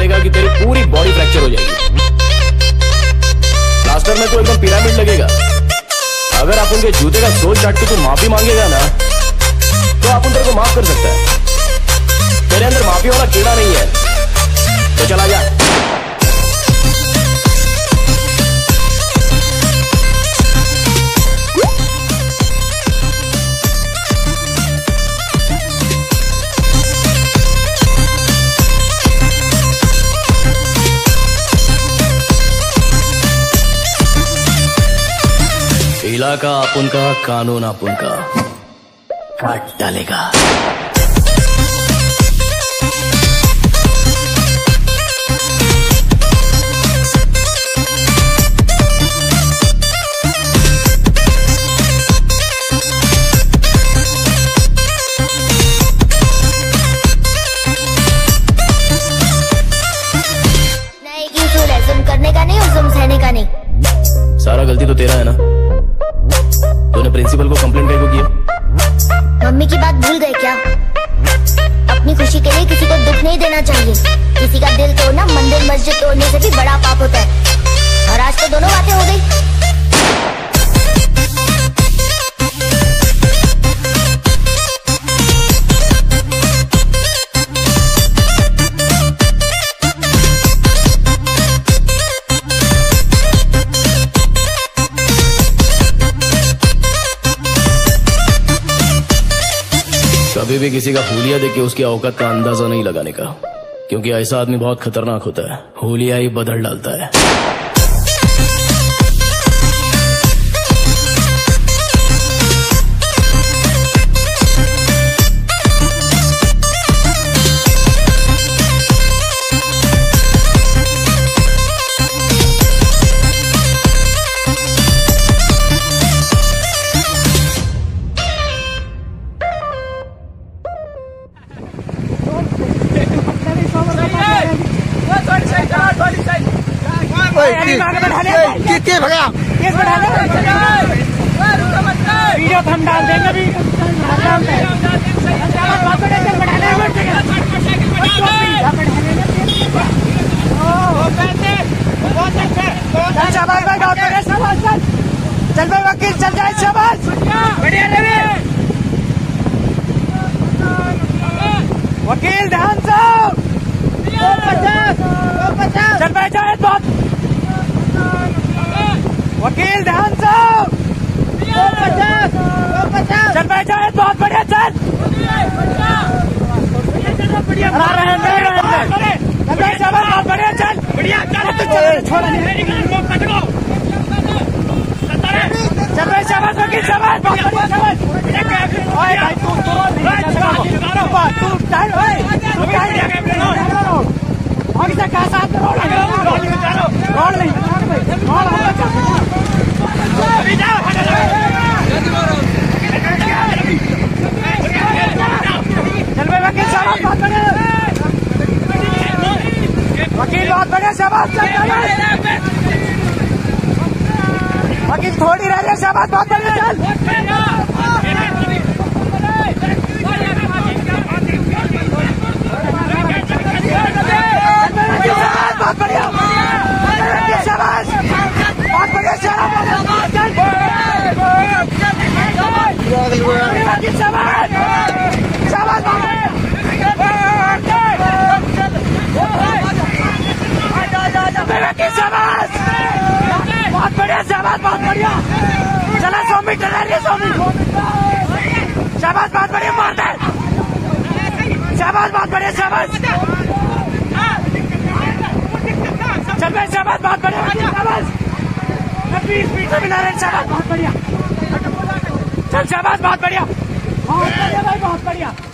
पड़ेगा कि तेरी पूरी बॉडी फ्रैक्चर हो जाएगी। प्लास्टर में तो एकदम पिरामिड लगेगा। अगर आप उनके जूते का सोल चाट के तू माफी मांगेगा ना तो आप तेरे को माफ कर सकता है। तेरे अंदर माफी वाला कीड़ा नहीं है तो चला जा। इलाका अपन का, कानून अपन का, काट डालेगा। नहीं की उसूल है, जुल्म करने का नहीं और जुल्म सहने का नहीं। सारा गलती तो तेरा है ना। तूने प्रिंसिपल को कंप्लेंट कैसे किया? मम्मी की बात भूल गए क्या? अपनी खुशी के लिए किसी को दुख नहीं देना चाहिए। किसी का दिल तोड़ना मंदिर मस्जिद तोड़ने से भी बड़ा पाप होता है। और आज तो दोनों बातें हो गई। कभी भी किसी का हुलिया देख के उसकी औकात का अंदाजा नहीं लगाने का, क्योंकि ऐसा आदमी बहुत खतरनाक होता है। हुलिया ही बदल डालता है। किस भगा केस बढ़ा दे। वीडियो तो हम डाल देंगे भी। चल भाई वकील चल जाए। शाबाश बढ़िया वकील ध्यान से। चल भाई जाए बहुत वकील ध्यान से। चल भाई जाए बहुत बढ़िया। चल बहुत बढ़िया। चल बढ़िया छोड़। चल भाई शाबाश वकील शाबाश बहुत बढ़िया। वकील बहुत बढ़िया शाबाश। वकील थोड़ी रह रही शाबाश बहुत बढ़िया। चल बहुत बढ़िया शाबाश बहुत बढ़िया बहुत बढ़िया शाबाश बहुत बढ़िया। चला 100 मीटर रह रही है। 100 मीटर शाबाश बहुत बढ़िया मार दे। शाबाश बहुत बढ़िया शाबाश। चल भाई शाबाश बहुत बढ़िया शाबाश। 20 मीटर भी नारायण शाबाश बहुत बढ़िया। चल शाबाश बहुत बढ़िया भाई बहुत बढ़िया।